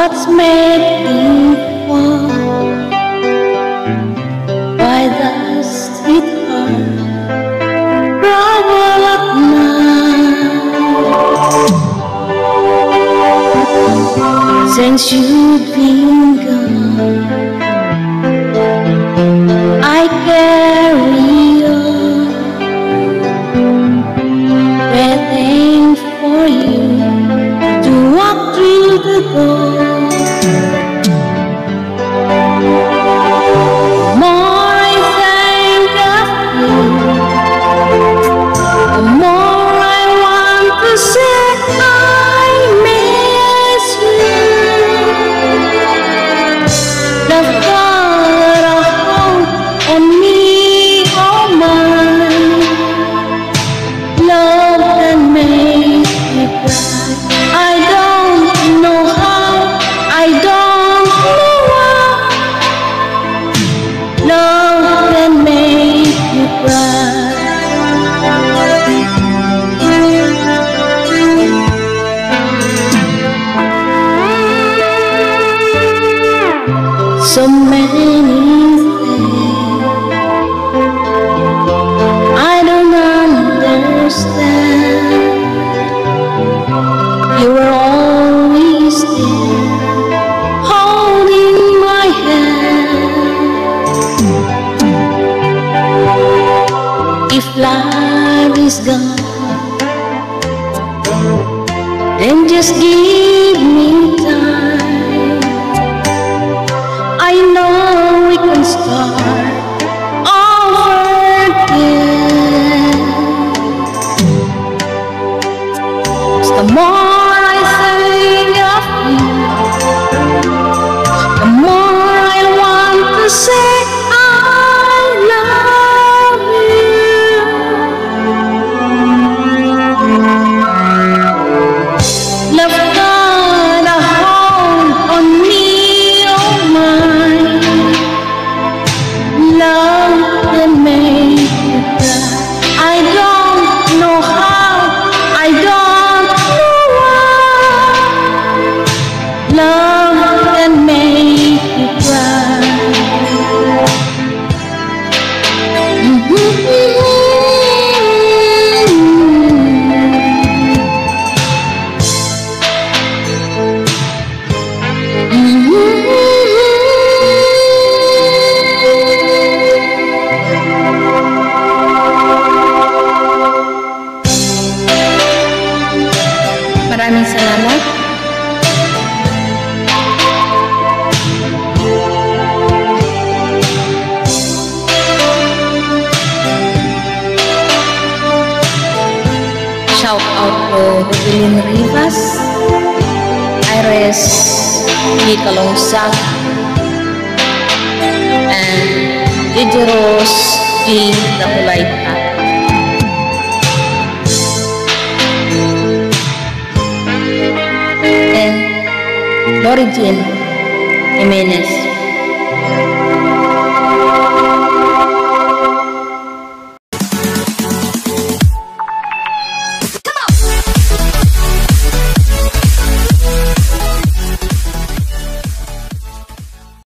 What's making fall by the sweetheart trouble at night? Since you've been gone, I carry on, waiting for you to walk through the door. The more I think of you, the more I want to say I miss you. The thought of home on me, oh mine, love can make me cry. I don't know how, I don't know why. Love can make you cry. So many things I don't understand. You were always there, holding my hand. If life is gone, then just give me time. I know we can start over again. 'Cause the more I think of you, the more I want to say I love you. Love got a hold on me, oh mine. Love can make you cry. I don't know how, I don't know why. Love can make you cry. Maraming salamat. Shout out to Evelyn Rivas, Iris G. Kalungsag, and Gigi Rose G. Dakulayta. And Lori Jean Jimenez.